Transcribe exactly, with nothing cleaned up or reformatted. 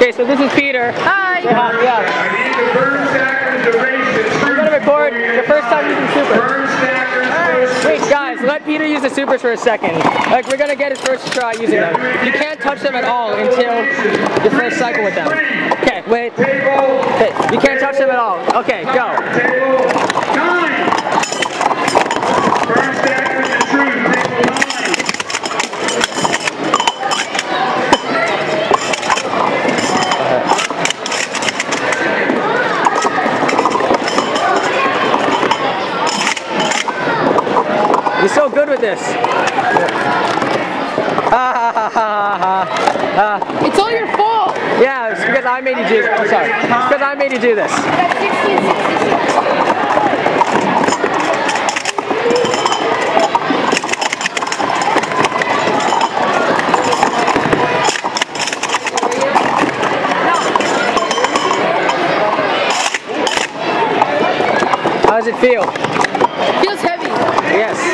Okay, so this is Peter. Hi. Say hi. Yeah. I need the burn stackers to race the We're gonna record the first time using supers. burn stackers. Wait, guys, let Peter use the supers for a second. Like, we're gonna get his first try using them. You can't touch them at all until your first cycle with them. Okay, wait. Okay, you can't touch them at all. Okay, go. Table nine. Burn stackers and truth. Table nine. You're so good with this. Ha ha ha ha ha. It's all your fault. Yeah, it's because I made you do this. I'm sorry. It's because I made you do this. How does it feel? Feels heavy. Yes.